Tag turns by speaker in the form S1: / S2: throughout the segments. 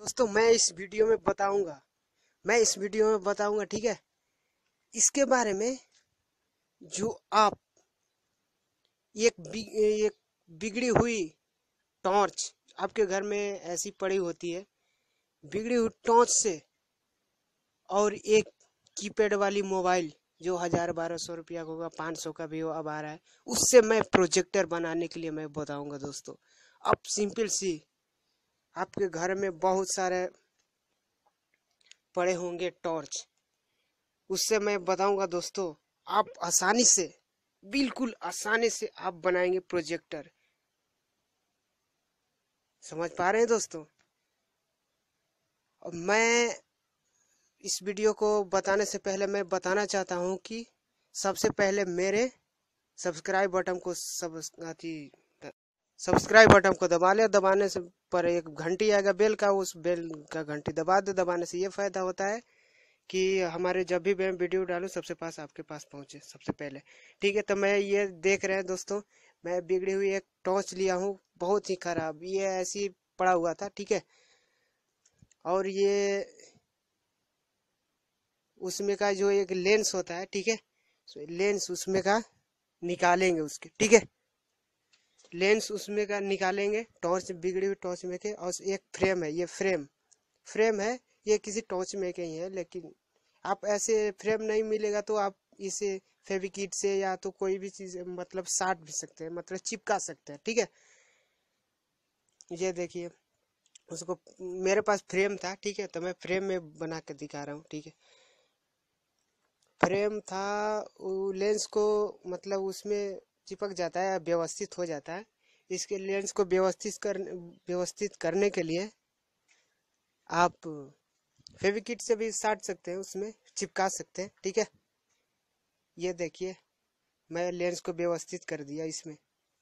S1: दोस्तों मैं इस वीडियो में बताऊंगा ठीक है, इसके बारे में जो आप एक बिगड़ी हुई टॉर्च आपके घर में ऐसी पड़ी होती है, बिगड़ी हुई टॉर्च से, और एक कीपैड वाली मोबाइल जो 1000-1200 रुपया का होगा, 500 का भी हो, अब आ रहा है, उससे मैं प्रोजेक्टर बनाने के लिए मैं बताऊंगा दोस्तों। अब सिंपल सी आपके घर में बहुत सारे पड़े होंगे टॉर्च, उससे मैं बताऊंगा दोस्तों। आप आसानी से, बिल्कुल आसानी से आप बनाएंगे प्रोजेक्टर। समझ पा रहे हैं दोस्तों? और मैं इस वीडियो को बताने से पहले मैं बताना चाहता हूं कि सबसे पहले मेरे सब्सक्राइब बटन को सब्सक्राइब बटन को दबा ले। दबाने से पर एक घंटी आएगा बेल का, उस बेल का घंटी दबा दे। दबाने से ये फायदा होता है कि हमारे जब भी मैं वीडियो डालूं सबसे पास आपके पास पहुंचे सबसे पहले। ठीक है, तो मैं ये देख रहे हैं दोस्तों, मैं बिगड़ी हुई एक टॉर्च लिया हूँ, बहुत ही खराब, ये ऐसी पड़ा हुआ था। ठीक है, और ये उसमें का जो एक लेंस होता है, ठीक है, लेंस उसमें का निकालेंगे उसके, ठीक है, लेंस उसमें का निकालेंगे टॉर्च, बिगड़ी हुई टॉर्च में के। और एक फ्रेम है, ये फ्रेम है, ये किसी टॉर्च में के ही है, लेकिन आप ऐसे फ्रेम नहीं मिलेगा तो आप इसे फेविकिट से या तो कोई भी चीज मतलब साट भी सकते हैं, मतलब चिपका सकते हैं। ठीक है, ये देखिए, उसको मेरे पास फ्रेम था, ठीक है, तो मैं फ्रेम में बना के दिखा रहा हूँ। ठीक है, फ्रेम था, वो लेंस को मतलब उसमें चिपक जाता है, व्यवस्थित हो जाता है। इसके लेंस को व्यवस्थित करने के लिए आप फेविकिट से भी साट सकते हैं, उसमें चिपका सकते हैं। ठीक है, ये देखिए, मैं लेंस को व्यवस्थित कर दिया इसमें।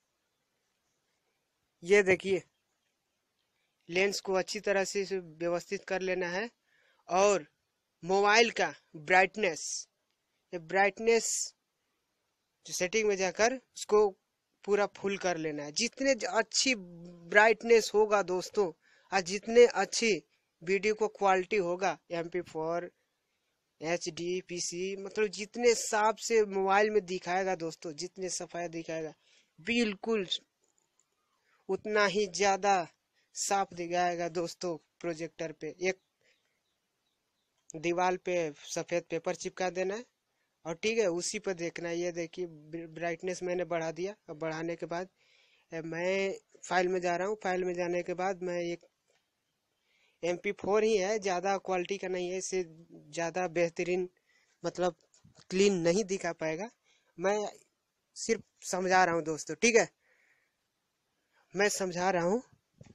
S1: ये देखिए, लेंस को अच्छी तरह से व्यवस्थित कर लेना है। और मोबाइल का ब्राइटनेस, ये ब्राइटनेस जो सेटिंग में जाकर उसको पूरा फुल कर लेना है। जितने अच्छी ब्राइटनेस होगा दोस्तों, और जितने अच्छी वीडियो को क्वालिटी होगा, MP4 HD PC, मतलब जितने साफ से मोबाइल में दिखाएगा दोस्तों, जितने सफाई दिखाएगा, बिल्कुल उतना ही ज्यादा साफ दिखाएगा दोस्तों। प्रोजेक्टर पे एक दीवार पे सफेद पेपर चिपका देना है, और ठीक है, उसी पर देखना है। ये देखिए, ब्राइटनेस मैंने बढ़ा दिया। अब बढ़ाने के बाद मैं फाइल में जा रहा हूँ। फाइल में जाने के बाद मैं एक MP4 ही है, ज़्यादा क्वालिटी का नहीं है, इससे ज़्यादा बेहतरीन मतलब क्लीन नहीं दिखा पाएगा। मैं सिर्फ समझा रहा हूँ दोस्तों, ठीक है, मैं समझा रहा हूँ।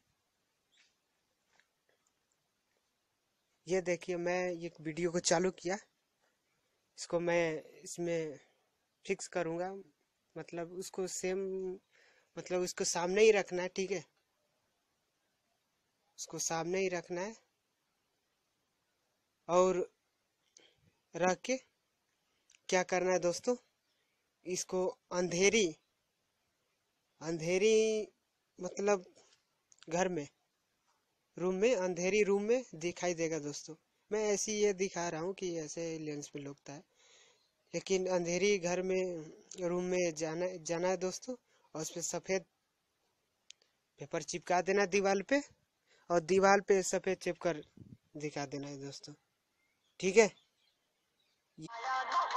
S1: ये देखिए, मैं एक वीडियो को चालू किया, इसको मैं इसमें फिक्स करूँगा, मतलब उसको सेम, मतलब उसको सामने ही रखना है। ठीक है, उसको सामने ही रखना है, और रख के क्या करना है दोस्तों, इसको अंधेरी अंधेरी मतलब घर में, रूम में, अंधेरी रूम में दिखाई देगा दोस्तों। मैं ऐसे ये दिखा रहा हूँ कि ऐसे लेंस में लगता है, लेकिन अंधेरी घर में, रूम में जाना है दोस्तों, और उस पर सफ़ेद पेपर चिपका देना दीवार पे, और दीवार पे सफ़ेद चिपकर दिखा देना है दोस्तों। ठीक है,